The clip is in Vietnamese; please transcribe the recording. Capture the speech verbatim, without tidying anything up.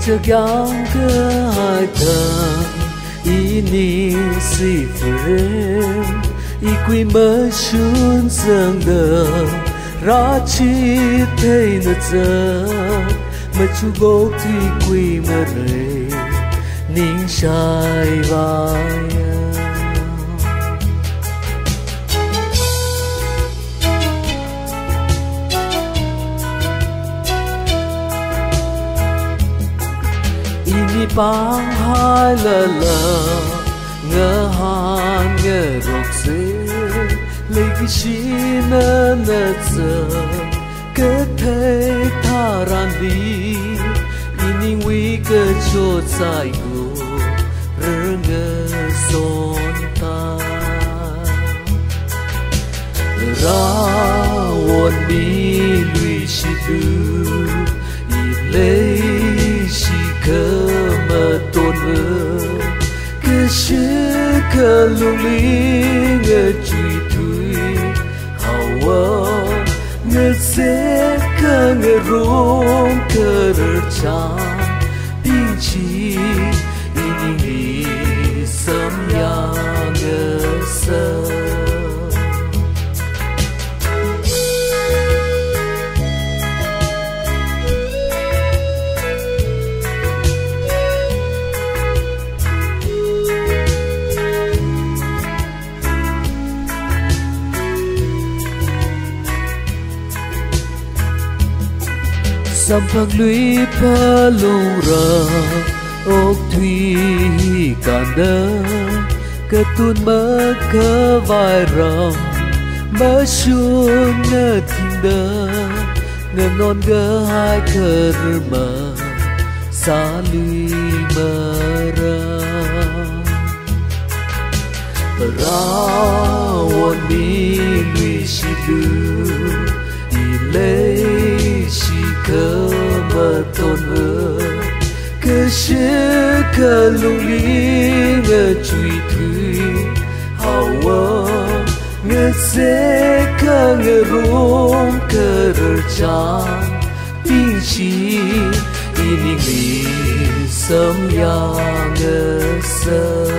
Ngachakyang kahai ini si frem Akui Mashangva rachi thay na za mà chú gốc thì quy mà rề nín sai vai ini bang hai la la ngơ han ngơ rọc dê lấy cái chi nơ nơ giờ kết thế tha ran đi ini nguy cơ cho sai go rơ ngơ son ta ra won mi lui shi du i lấy shi cơ mà tôn vơ cơ shi cơ lung linh ngơ truy thui hào ơ ngơ dễ cơ ngơ rung cơ rơ chan tin chi in đi sớm ya ngơ sơ Sampang lui palung ra ok thủy kanda ketun mơ cơ vai ram mơ chuông ngơ thinda ngơ non gơ hai cơ mơ xa lui mơ ra ra won mi lui shi du i lấy cơ mà tôn vơ cơ sẽ cơ lung linh ngơ truy thui hào ơ ngơ dễ cơ ngơ rung cơ rơ chan tin chi in li sớm ya ngơ sơ